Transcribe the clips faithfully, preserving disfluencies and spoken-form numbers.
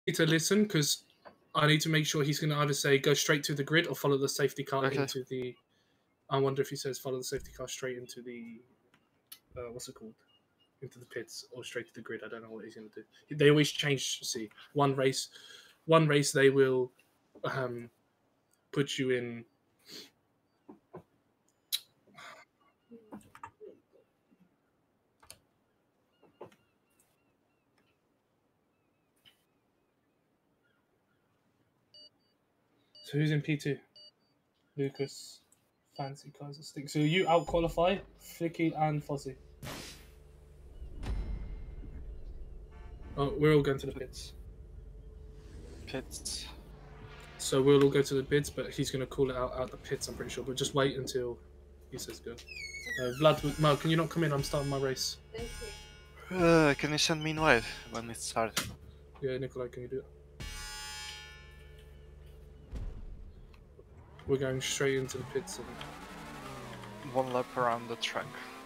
need to listen because I need to make sure he's going to either say go straight to the grid or follow the safety car Okay. into the. I wonder if he says follow the safety car straight into the. Uh, what's it called? Into the pits or straight to the grid. I don't know what he's going to do. They always change. See, one race, one race they will um, put you in. So who's in P two? Lucas, Fancy, Kaiser, Stick. So you out qualify Flicky and Fozzie. Oh, we're all going to the pits. Pits. So we'll all go to the pits, but he's going to call it out out the pits, I'm pretty sure. But just wait until he says go. Uh, Vlad, Mal, can you not come in? I'm starting my race. Uh, can you send me an invite when it starts? Yeah, Nikolai, can you do it? We're going straight into the pits. And... One lap around the track.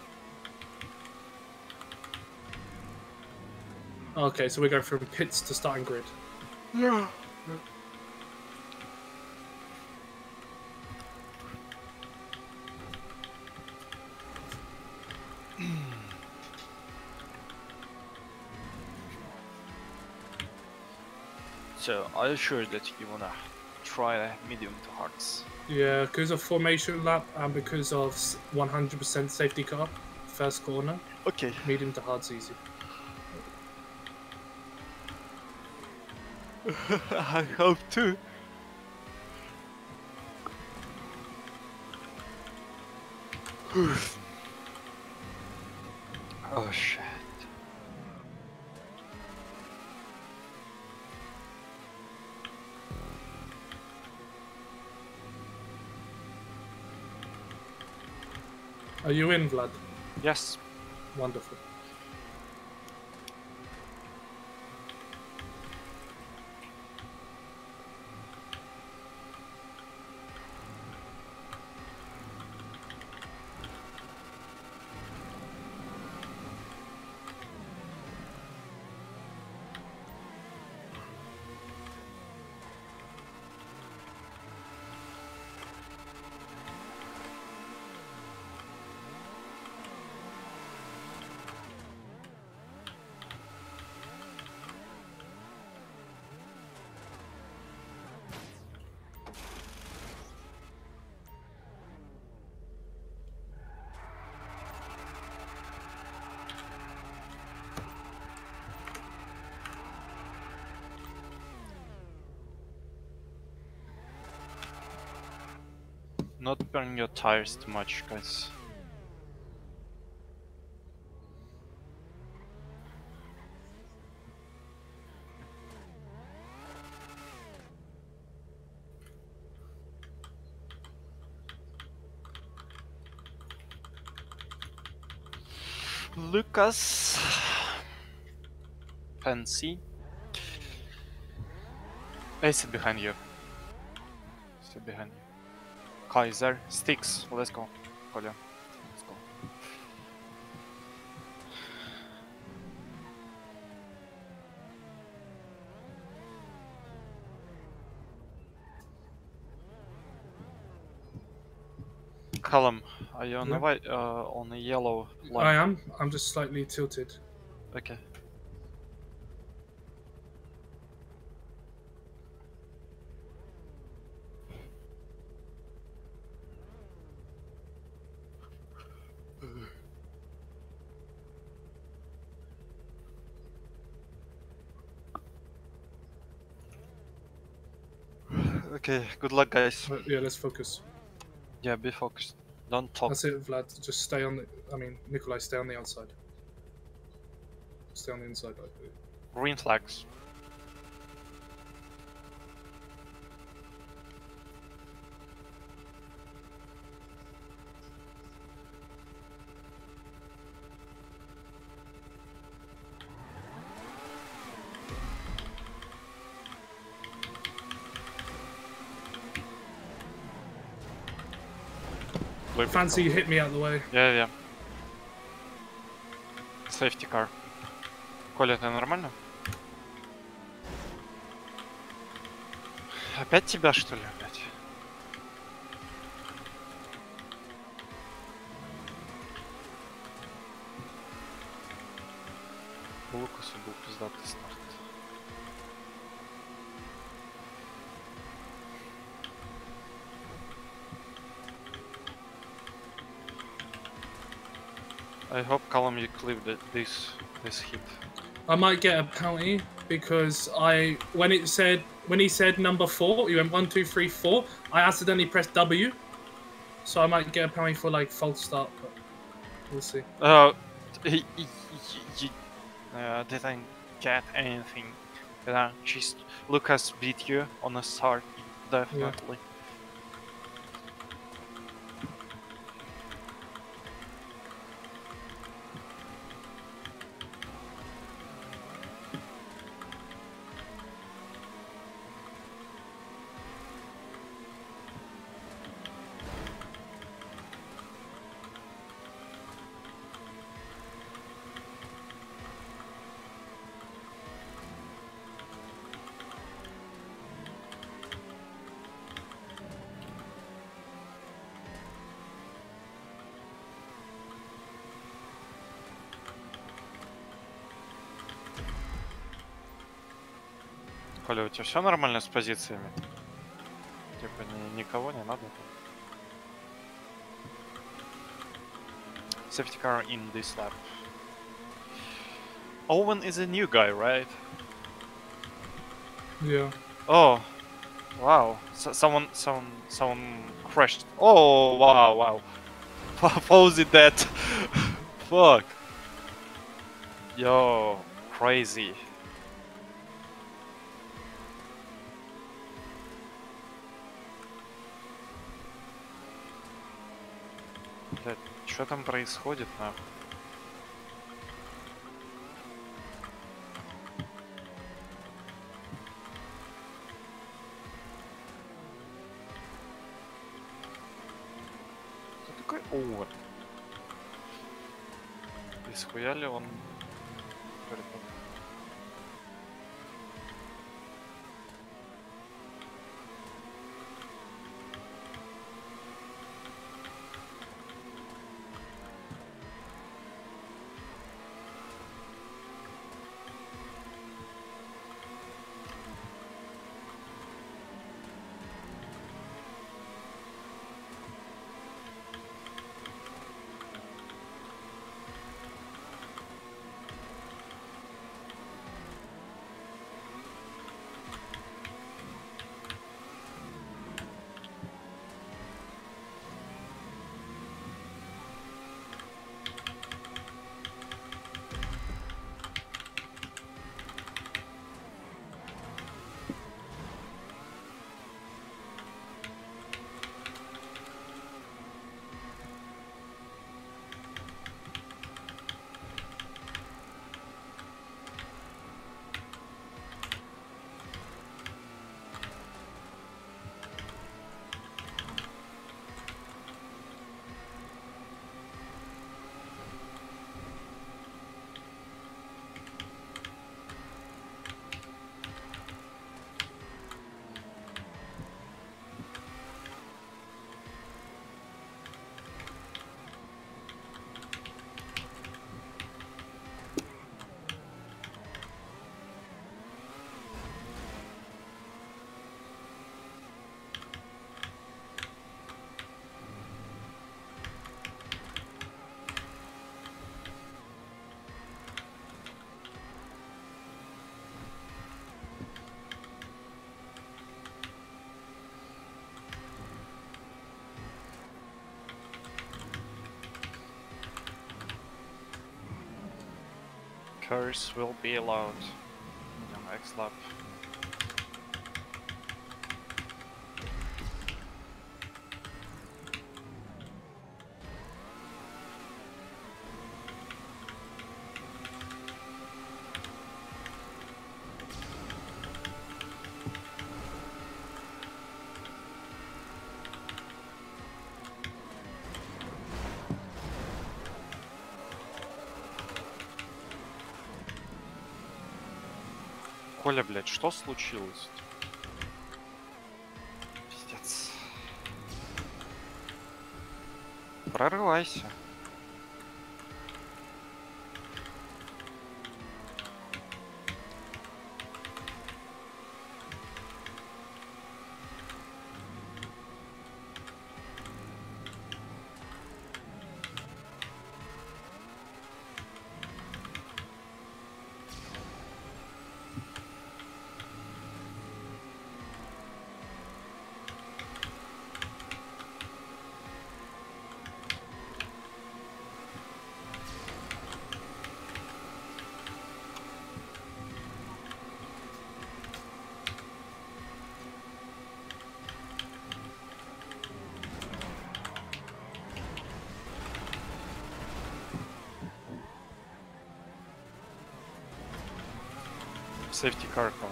Okay, so we're going from pits to starting grid. Yeah. So, are you sure that you wanna try medium to hards? Yeah, because of formation lap and because of one hundred percent safety car, first corner. Okay. Medium to hard's easy. I hope too. Oh shit. Are you in, Vlad? Yes. Wonderful. Not burn your tires too much, guys. Lucas, Fancy, I sit behind you. Sit behind you. Kaiser, Sticks, let's go. Kolya, let's go. Callum, are you on Yeah. the white, uh, on the yellow line? I am. I'm just slightly tilted. Okay. Okay, good luck, guys. But yeah, let's focus. Yeah, be focused. Don't talk. That's it, Vlad. Just stay on the. I mean, Nikolai, stay on the outside. Stay on the inside. Like, Green flags. Fancy, you hit me out of the way. Yeah, yeah. Safety car. Коля, ты нормально? Опять тебя, что ли, опять? У Лукаса был пиздатый старт. I hope Callum you clip that this this hit. I might get a penalty because I when it said when he said number four, he went one, two, three, four. I accidentally pressed W, so I might get a penalty for like false start, but we'll see. Uh, he, he, he, uh, didn't get anything. Uh, just Lucas beat you on a start, definitely. Коля, у тебя все нормально с позициями? Типа ни, никого не надо? Safety car in this lap. Owen is a new guy, right? Yeah. Oh, wow! So, someone, someone, someone crashed. Oh, wow, wow! Fauzi dead. Fuck. Yo, crazy. Блядь, что там происходит, нахуй? Кто такой Оуэн? И схуя ли он... Cars will be allowed in the next lap. Коля, блядь, что случилось? Прорывайся. Safety car call.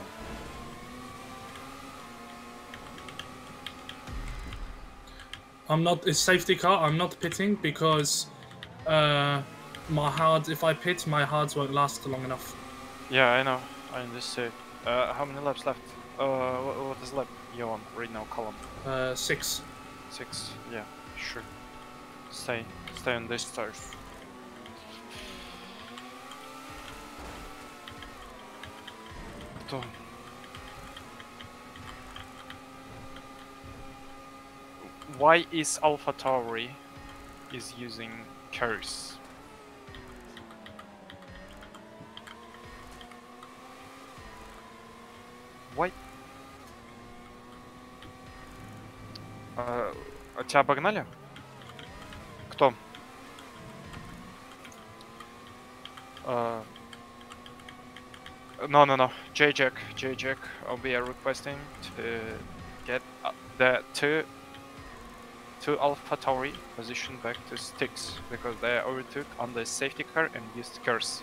I'm not. It's safety car. I'm not pitting because uh, my hards. If I pit, my hards won't last long enough. Yeah, I know. I understood. Uh, how many laps left? Uh, what, what is lap you on right now, column? Uh, six. Six. Yeah, sure. Stay, stay on this turf. Don't. Why is AlphaTauri is using curse? Why? А, а тебя обогнали? Кто? Uh, no, no, no. J-Jack, J-Jack, I'll be requesting to get uh, the two, two AlphaTauri position back to sticks because they overtook on the safety car and used curse.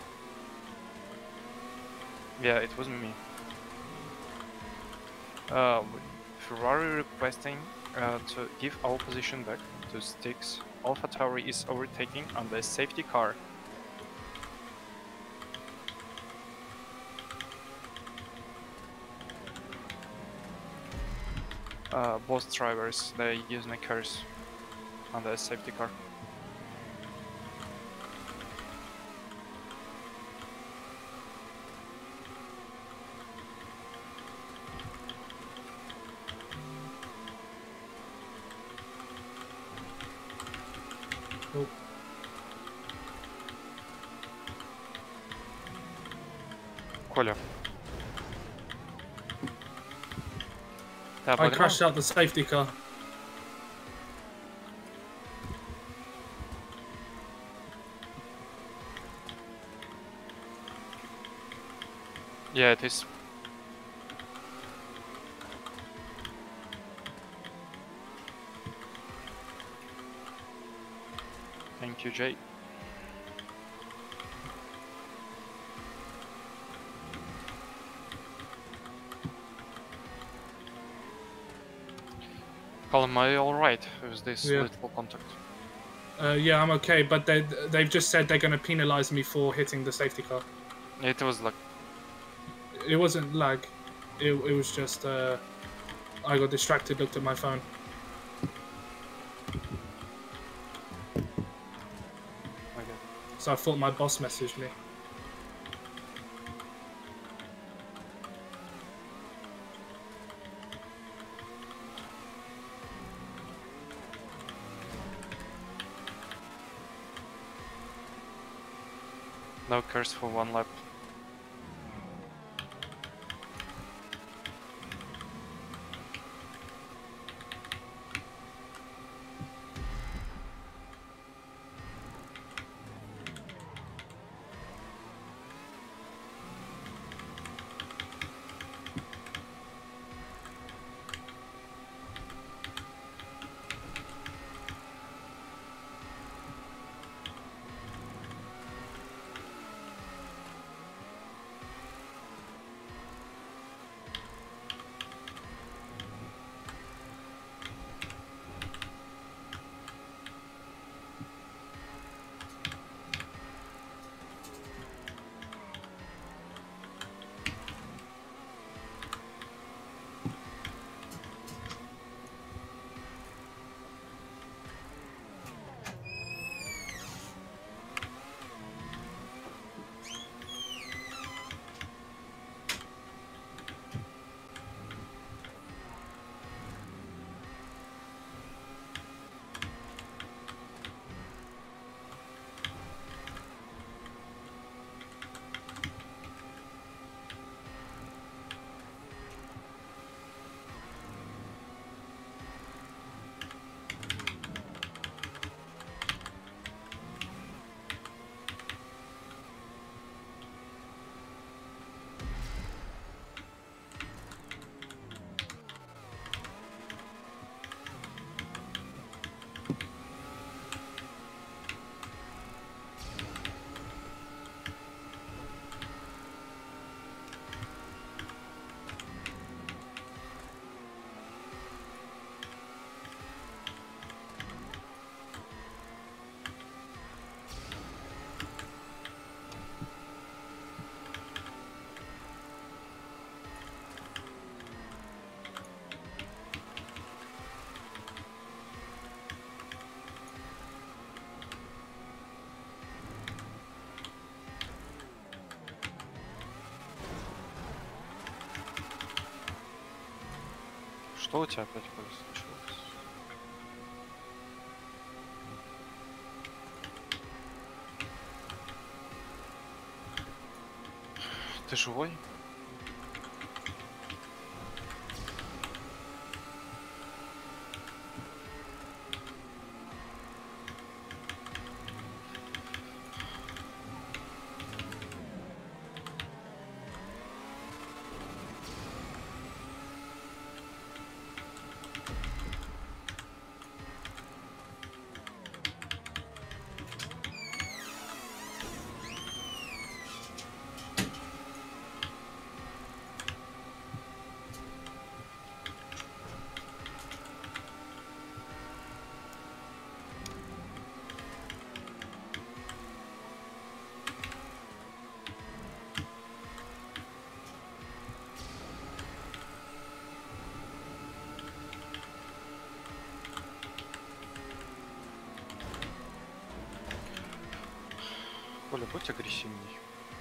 Yeah, it wasn't me. Uh, Ferrari requesting uh, to give all position back to sticks. AlphaTauri is overtaking on the safety car. Uh, both drivers, they using a curse on the safety car. Oh. Коля. I crashed out the safety car. Yeah, it is. Thank you, Jay. Colin, are you alright with this Yeah. little contact? Uh, yeah, I'm okay, but they they've just said they're going to penalize me for hitting the safety car. It was like... It wasn't lag. It, it was just uh, I got distracted, looked at my phone. Okay. So I thought my boss messaged me. No curse for one lap. Что у тебя опять Коля случилось? Ты живой? Коля, будь агрессивней.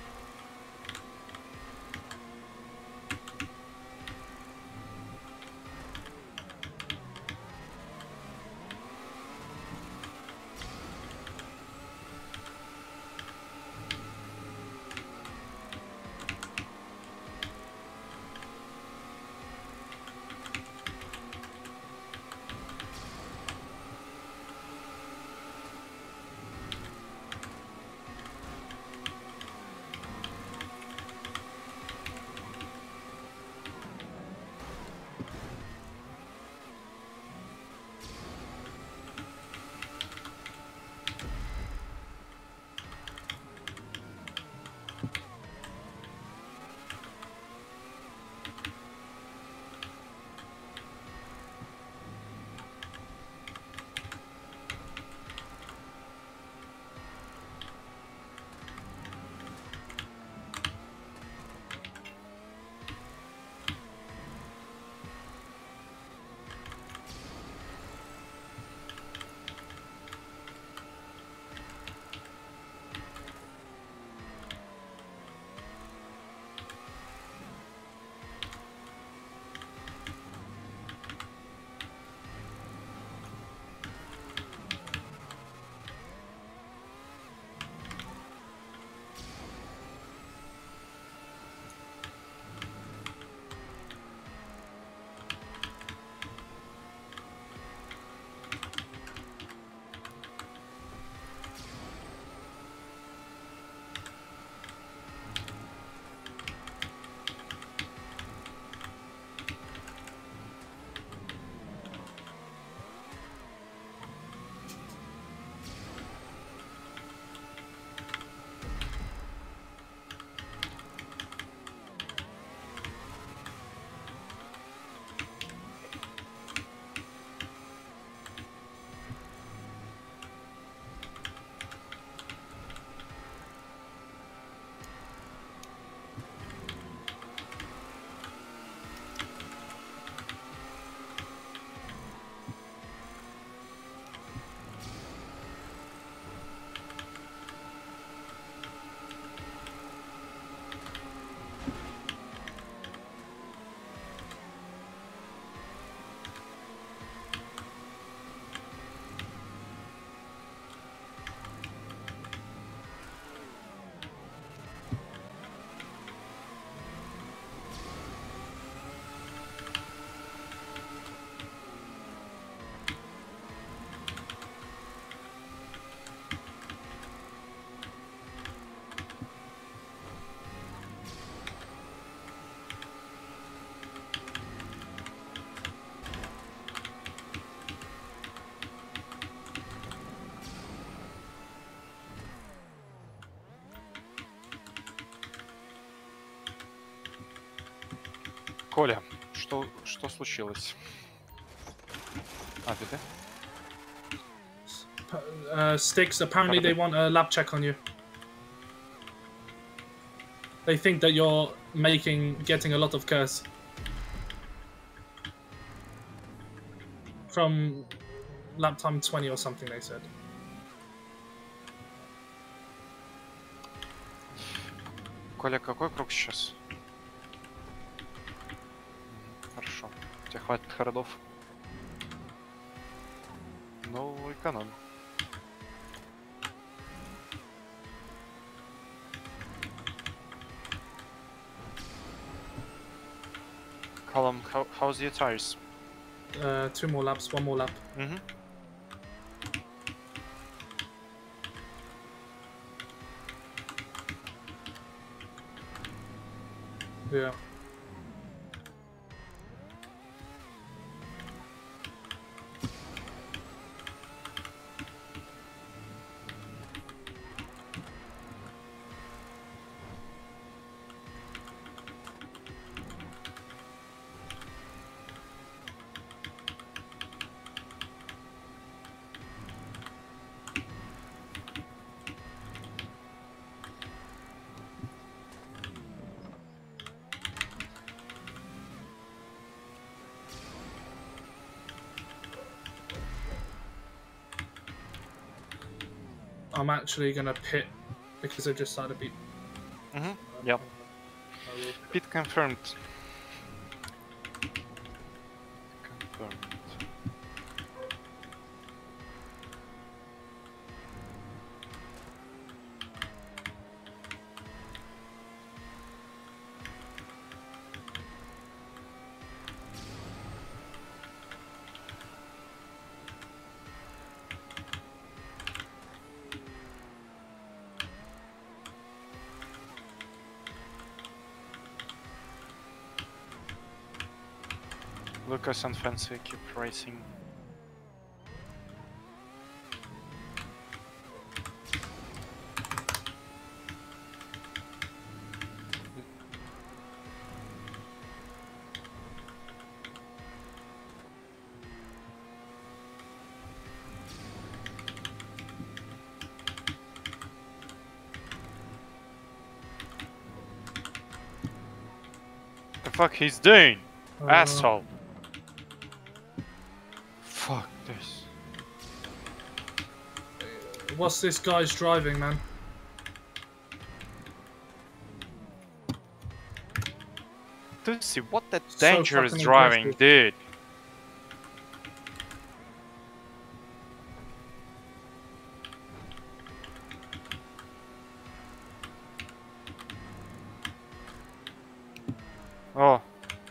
Коля, что, что случилось? А, ты, да? Uh, Sticks, apparently they want a lab check on you. They think that you're making, getting a lot of curse. From lap time twenty or something, they said. Коля, какой круг сейчас? Хорошо. У тебя хватит ходов? Ну, эконом. Column, how, how's your tires? Uh, two more laps, one more lap. Mm-hmm. Yeah. I'm actually gonna pit because I just started beat. Mm-hmm. Yep. I will pit. Pit confirmed. Confirmed. Lucas and Fancy keep racing. The fuck he's doing? Uh, Asshole. Fuck this. What's this guy's driving, man? Lucy, what that So dangerous fucking driving, aggressive. dude. Oh.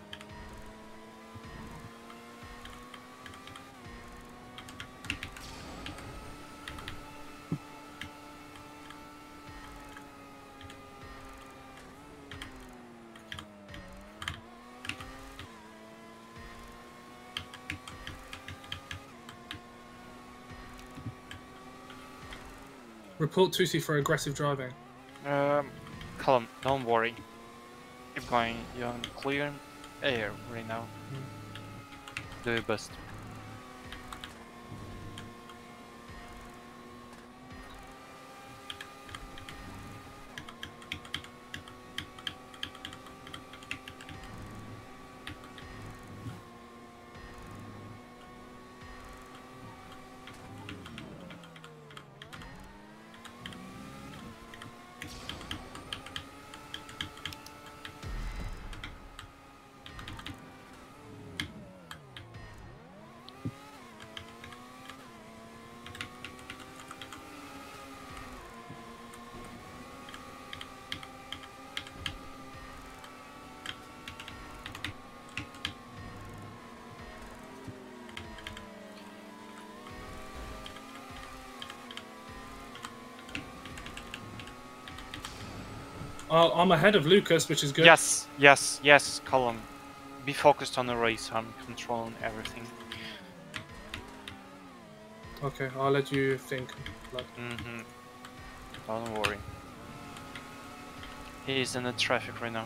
Report Tusi for aggressive driving. Um, Column, don't worry. Keep going. You're on clear air right now. Do your best. Uh, I'm ahead of Lucas, which is good. Yes, yes, yes, Column. Be focused on the race. I'm controlling everything. Okay, I'll let you think. Like, Mm-hmm. Don't worry. He's in the traffic right now.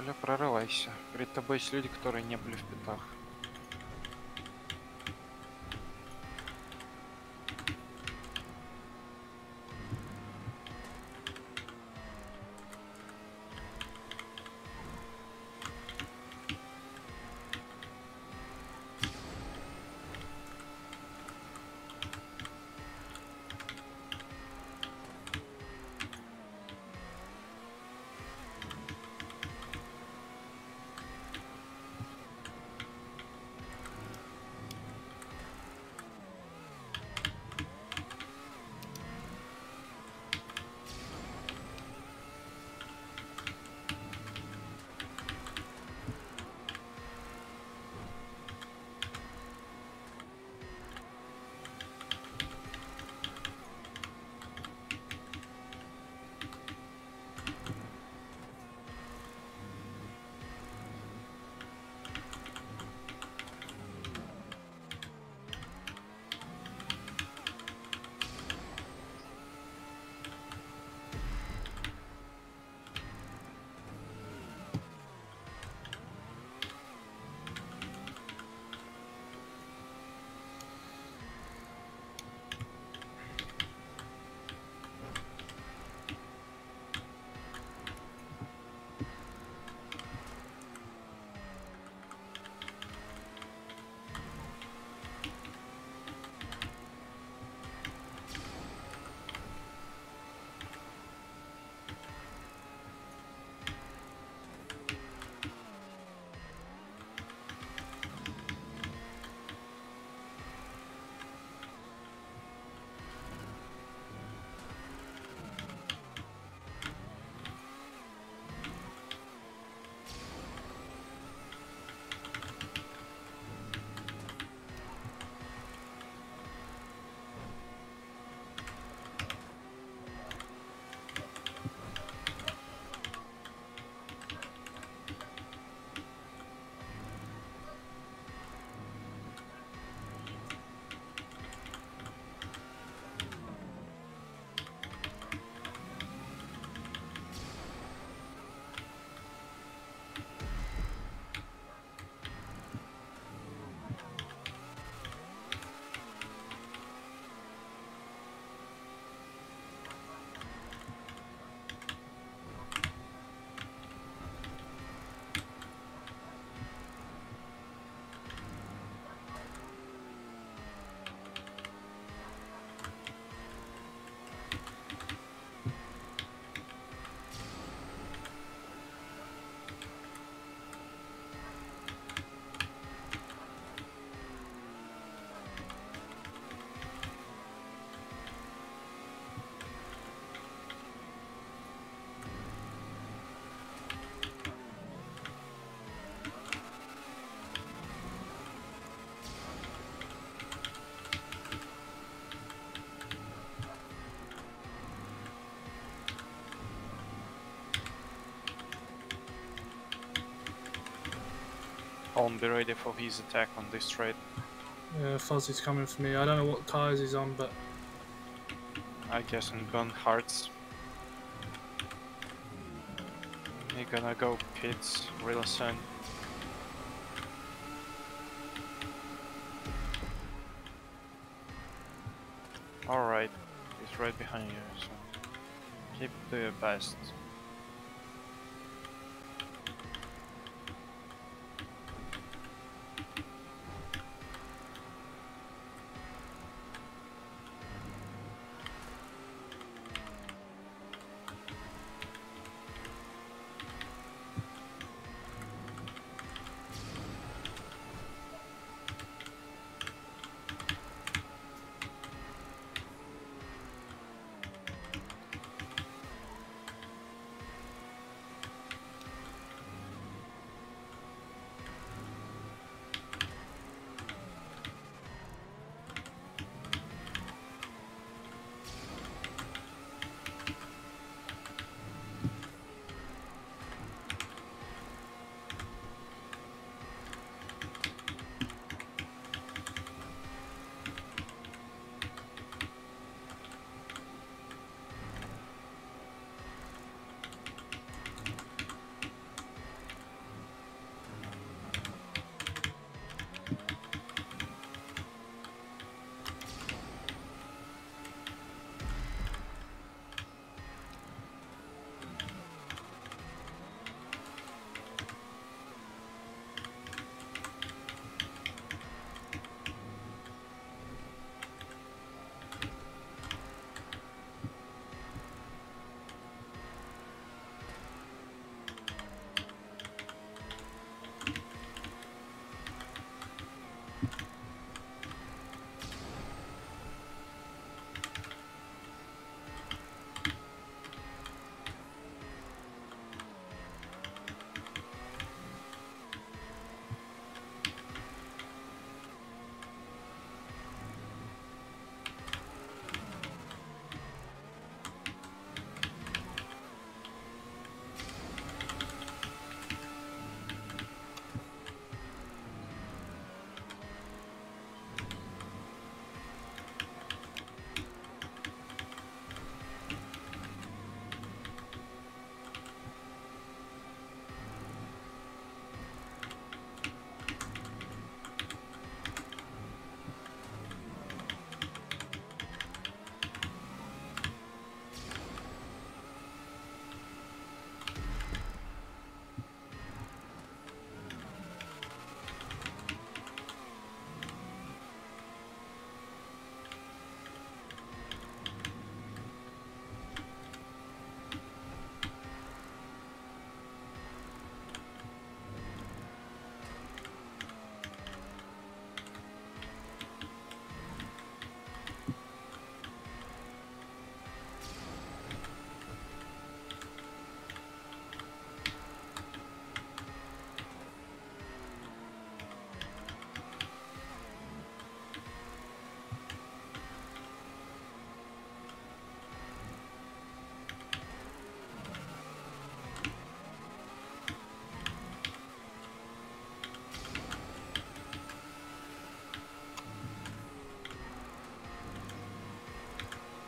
Оля, прорывайся. Перед тобой есть люди, которые не были в пятах. I'll be ready for his attack on this trade. Yeah, Fuzzy's coming for me. I don't know what tires he's on, but I guess on gun hearts. We're gonna go pits real soon. Alright, he's right behind you, so keep to your best.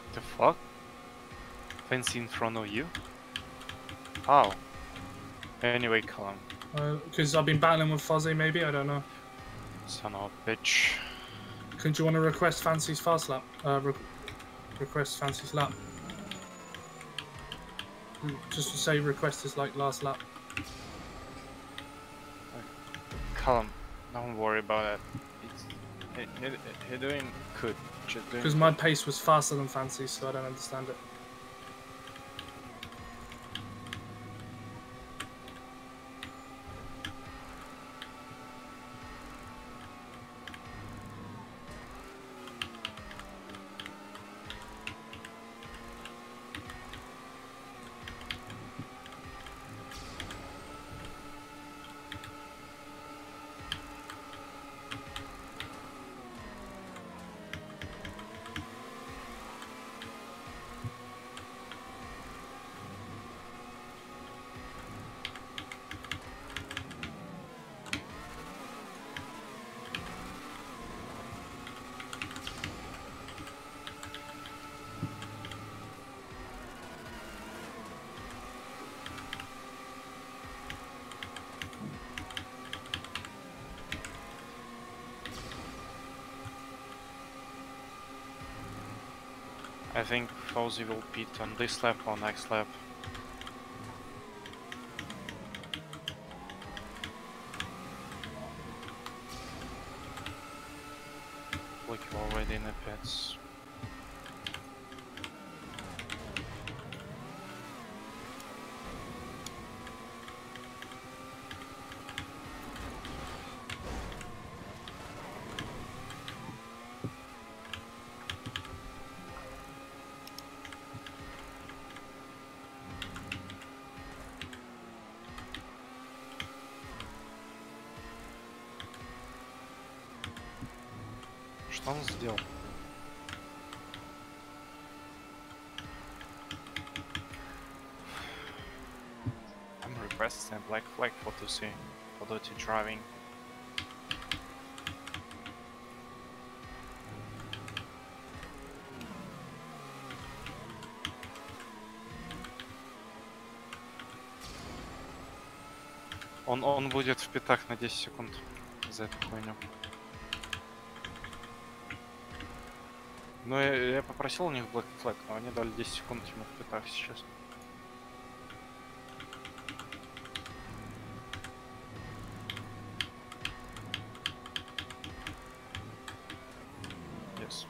The fuck? Fancy in front of you? How? Anyway, Callum. Because uh, I've been battling with Fozzie, maybe? I don't know. Son of a bitch. Could you want to request Fancy's fast lap? Uh, re request Fancy's lap. Just to say request is like last lap. Callum, don't worry about it. It's, he, he, he doing good. Because my pace was faster than Fancy's, so I don't understand it. I think Fozzie will beat on this lap or next lap. Look, you're already in the pits. Что он сделал? I'm requesting a black flag for to see for dirty driving. Он, он будет в питах на десять секунд за эту хуйню. Ну, я, я попросил у них Black Flag, но они дали десять секунд ему в питах сейчас. Yes.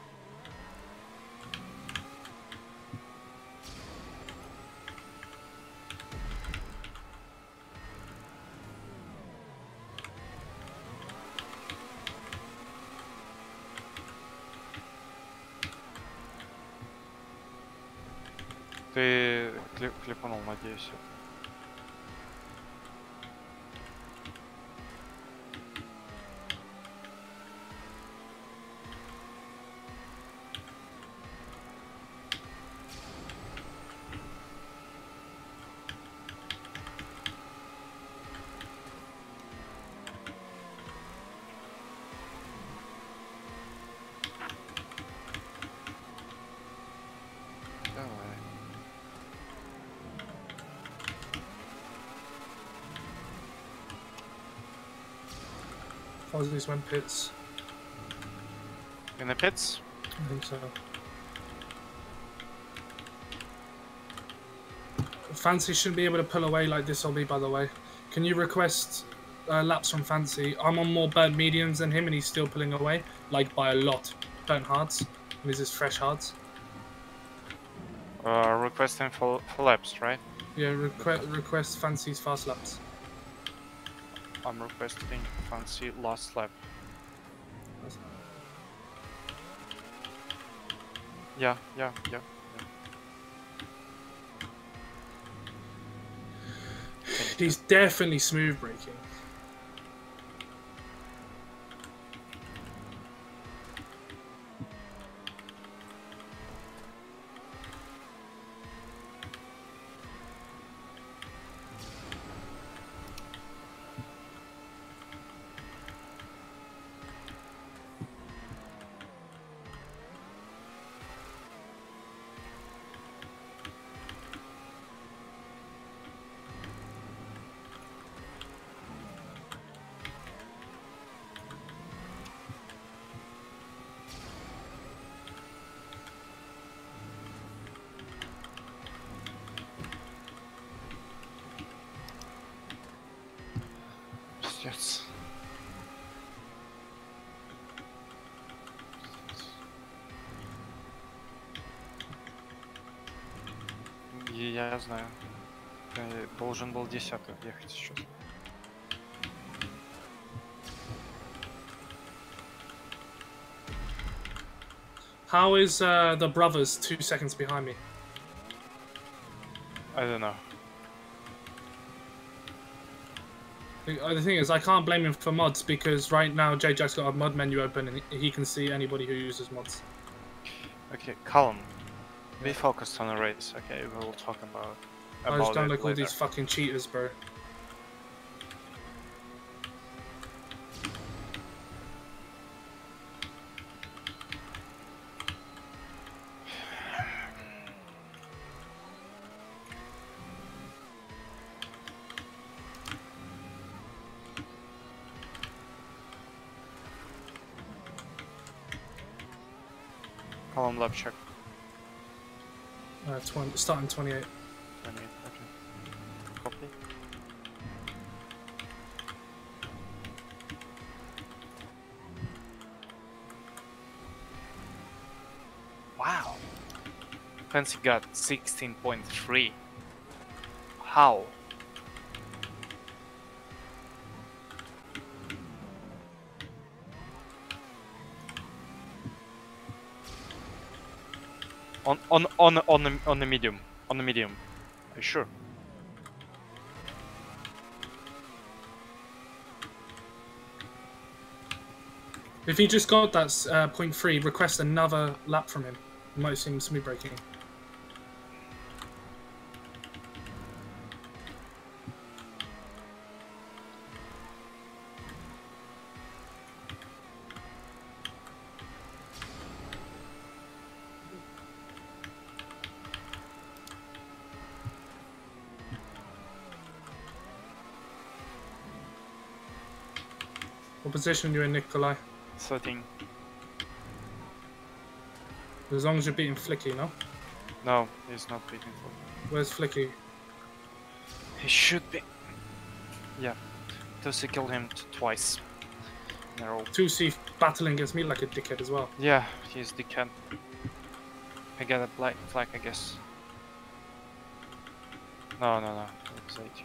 Ты клип, клипанул, надеюсь. Давай. Fozzie's went pits. In the pits? I think so. Fancy shouldn't be able to pull away like this, Ollie, by the way. Can you request uh, laps from Fancy? I'm on more burnt mediums than him and he's still pulling away, like by a lot. Burnt hards. And this is fresh hards. Uh, requesting for, for laps, right? Yeah, requ request Fancy's fast laps. I'm requesting Fancy last lap. Yeah, yeah, yeah. He's definitely smooth braking. Yes. Я знаю. Ты должен был десятый ехать сейчас. How is uh, the brothers two seconds behind me? I don't know. The, uh, the thing is, I can't blame him for mods because right now J Jack's got a mod menu open and he, he can see anybody who uses mods. Okay, calm. Be focused on the race. Okay, we will talk about. I about just don't it like all later. these fucking cheaters, bro. Calm lap check. Uh, twenty, starting twenty-eight. twenty-eight, okay. Copy. Wow. Fancy got sixteen point three. How? On on on on the on the medium. On the medium. Are you sure? If he just got that uh, point three, request another lap from him. You might see him smooth braking. What position are you in, Nikolai? thirteen. As long as you're beating Flicky, no? No, he's not beating for. Where's Flicky? He should be. Yeah. Tusi killed him t twice. In a row. two C battling against me like a dickhead as well. Yeah, he's the cat. I got a black flag, I guess. No, no, no. It's eighteen.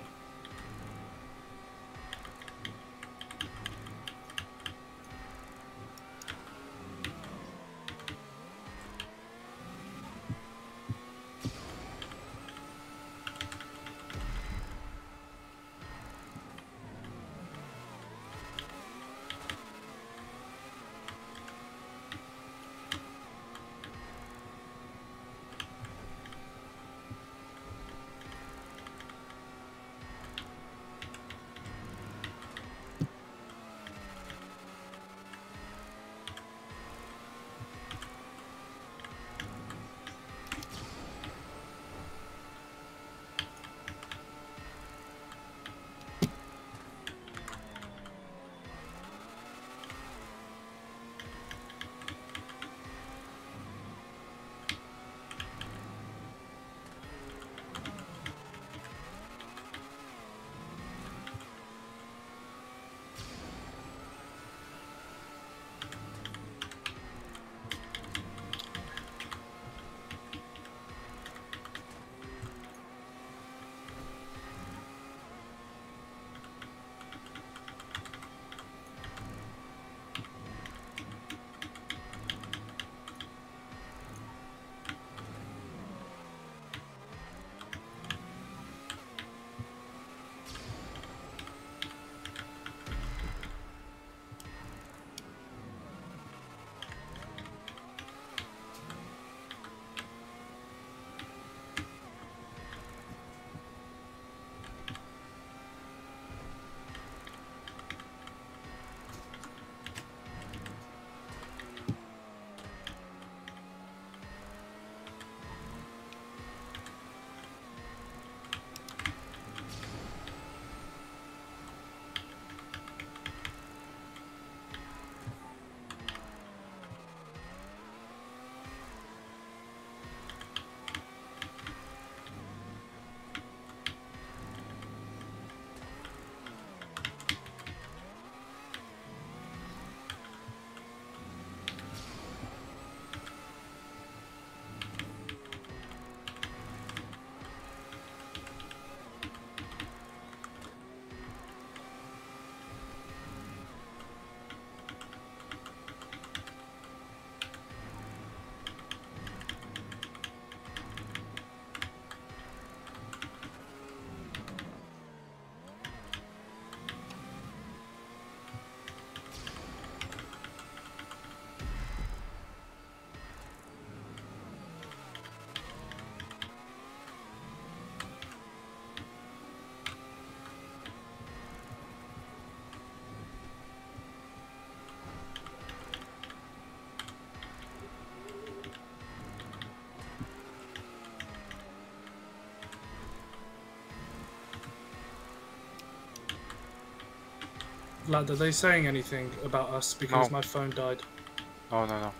Vlad, are they saying anything about us because No. my phone died? No, no, no.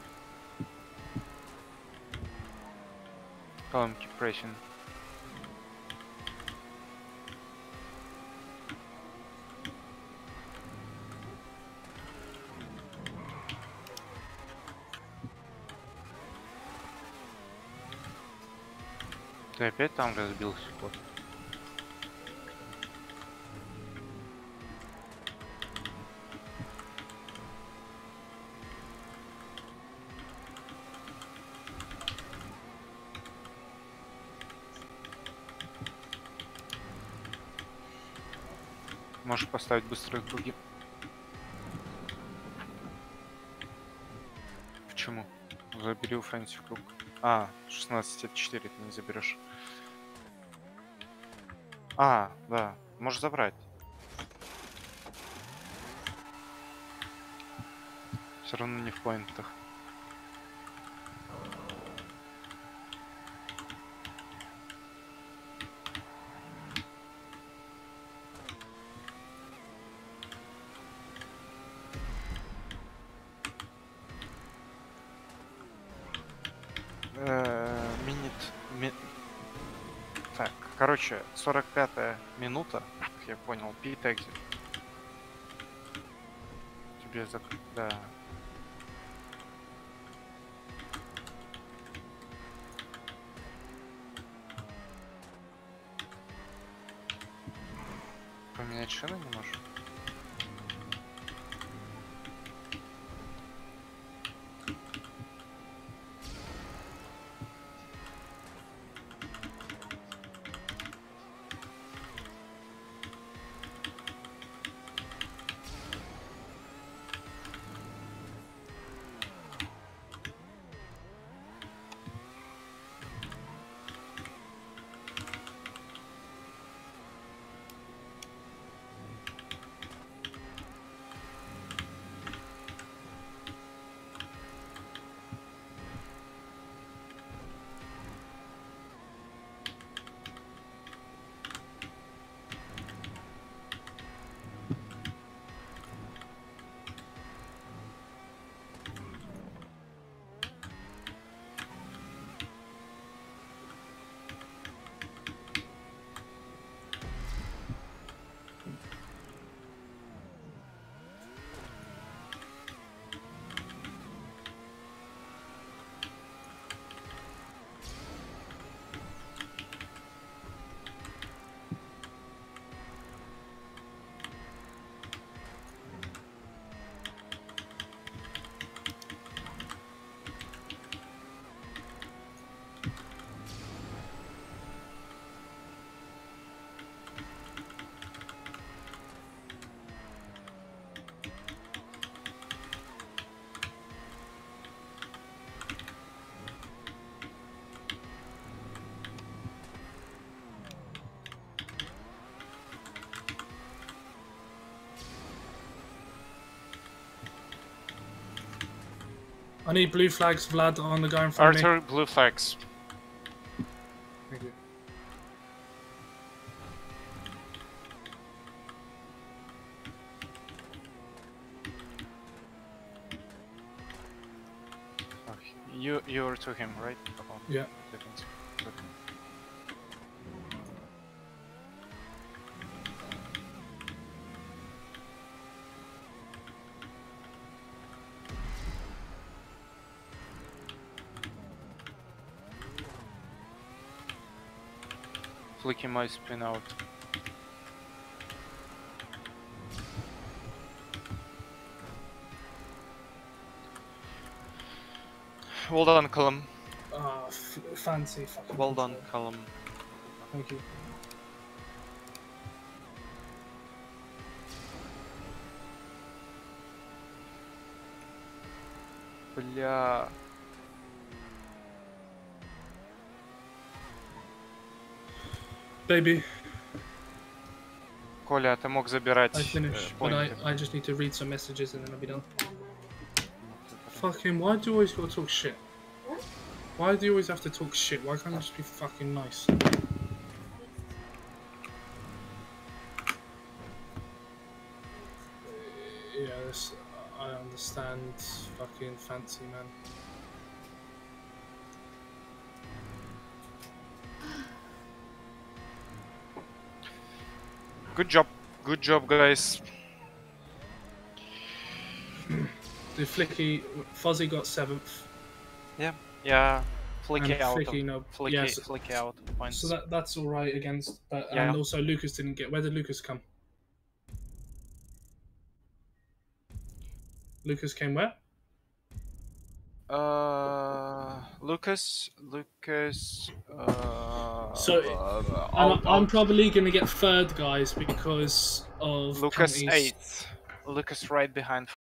Tell him keep pressing. Ты опять там разбился, кот? Можешь поставить быстрые круги. Почему? Забери у Фэнси круг. А, шестнадцать это четыре ты не заберешь. А, да, можешь забрать. Все равно не в поинтах. Минут... Ми... Так, короче, сорок пятая минута, как я понял, пит экзит. Тебе зак... Да. Поменять шины не можешь? I need blue flags, Vlad, on the guy in front Arthur, of me. blue flags. Thank you. Okay. You you're to him, right? Oh, Yeah. Defense. Okay. Flicking my spin out. Well done, Callum. Ah, f fancy fucking. Well done, control. Callum. Thank you. Бля. Baby, Коля, ты мог забирать I finished, but I, поинты. I just need to read some messages and then I'll be done. Fucking, why do you always gotta talk shit? Why do you always have to talk shit? Why can't you just be fucking nice? stand fucking fancy, man. Good job, good job, guys. The Flicky, Fuzzy got seventh. Yeah, yeah. Flicky And out. Flicky, of, no, Flicky, yes. Flicky out. Points. So that that's all right against. But Yeah. and also Lucas didn't get. Where did Lucas come? Lucas came where? Uh, Lucas, Lucas. Uh, So, uh, I'm, out, I'm out. probably gonna get third, guys, because of Lucas penalties. eighth. Lucas right behind